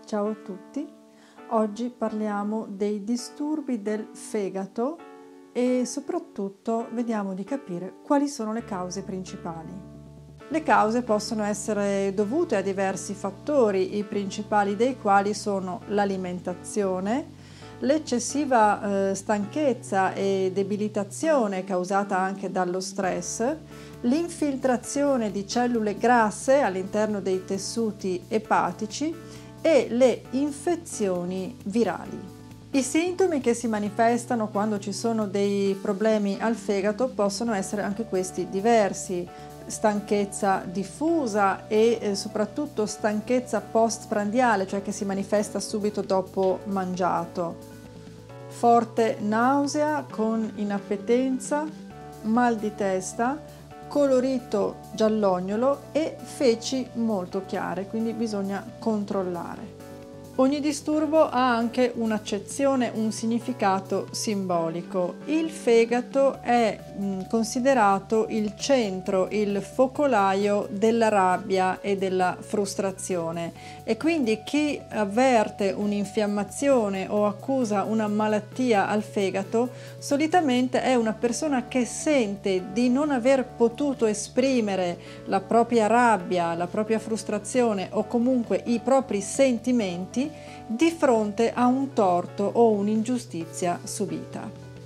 Ciao a tutti, oggi parliamo dei disturbi del fegato e soprattutto vediamo di capire quali sono le cause principali. Le cause possono essere dovute a diversi fattori, i principali dei quali sono l'alimentazione, l'eccessiva stanchezza e debilitazione causata anche dallo stress, l'infiltrazione di cellule grasse all'interno dei tessuti epatici e le infezioni virali. I sintomi che si manifestano quando ci sono dei problemi al fegato possono essere anche questi diversi: stanchezza diffusa e soprattutto stanchezza postprandiale, cioè che si manifesta subito dopo mangiato, forte nausea con inappetenza, mal di testa, colorito giallognolo e feci molto chiare, quindi bisogna controllare. Ogni disturbo ha anche un'accezione, un significato simbolico. Il fegato è considerato il centro, il focolaio della rabbia e della frustrazione, e quindi chi avverte un'infiammazione o accusa una malattia al fegato solitamente è una persona che sente di non aver potuto esprimere la propria rabbia, la propria frustrazione o comunque i propri sentimenti di fronte a un torto o un'ingiustizia subita.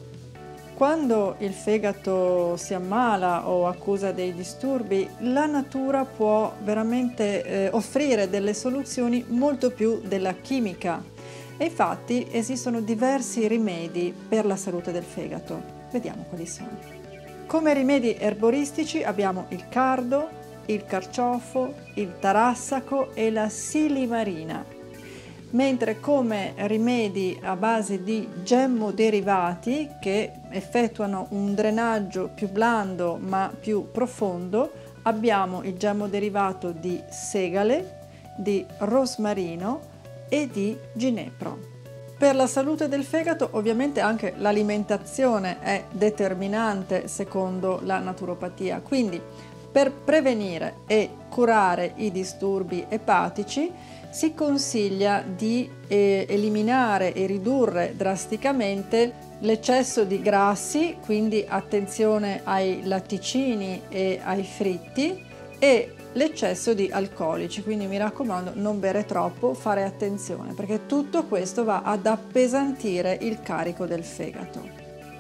Quando il fegato si ammala o accusa dei disturbi, la natura può veramente offrire delle soluzioni molto più della chimica. E infatti esistono diversi rimedi per la salute del fegato. Vediamo quali sono. Come rimedi erboristici abbiamo il cardo, il carciofo, il tarassaco e la silimarina. Mentre come rimedi a base di gemmoderivati che effettuano un drenaggio più blando ma più profondo abbiamo il gemmoderivato di segale, di rosmarino e di ginepro. Per la salute del fegato ovviamente anche l'alimentazione è determinante secondo la naturopatia, quindi per prevenire e curare i disturbi epatici si consiglia di eliminare e ridurre drasticamente l'eccesso di grassi, quindi attenzione ai latticini e ai fritti, e l'eccesso di alcolici, quindi mi raccomando non bere troppo, fare attenzione perché tutto questo va ad appesantire il carico del fegato.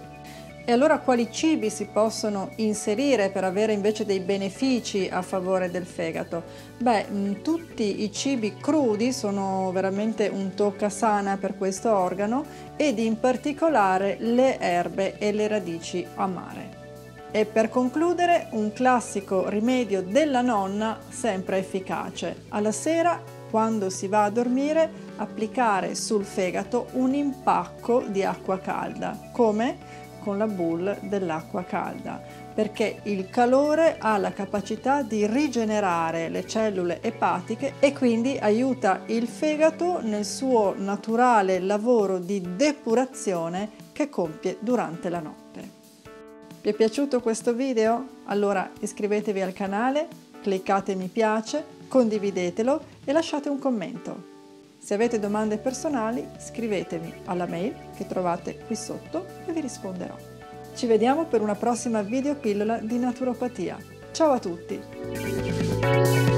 E allora quali cibi si possono inserire per avere invece dei benefici a favore del fegato? Tutti i cibi crudi sono veramente un toccasana per questo organo, ed in particolare le erbe e le radici amare. E per concludere, un classico rimedio della nonna sempre efficace: alla sera, quando si va a dormire, applicare sul fegato un impacco di acqua calda, come con la boule dell'acqua calda, perché il calore ha la capacità di rigenerare le cellule epatiche e quindi aiuta il fegato nel suo naturale lavoro di depurazione che compie durante la notte. Vi è piaciuto questo video? Allora iscrivetevi al canale, cliccate mi piace, condividetelo e lasciate un commento. Se avete domande personali, scrivetemi alla mail che trovate qui sotto e vi risponderò. Ci vediamo per una prossima videopillola di naturopatia. Ciao a tutti!